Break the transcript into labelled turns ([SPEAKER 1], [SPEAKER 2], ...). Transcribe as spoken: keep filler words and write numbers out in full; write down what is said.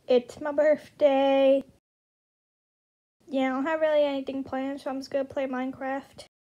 [SPEAKER 1] It's my birthday. Yeah, I don't have really anything planned, so I'm just gonna play Minecraft.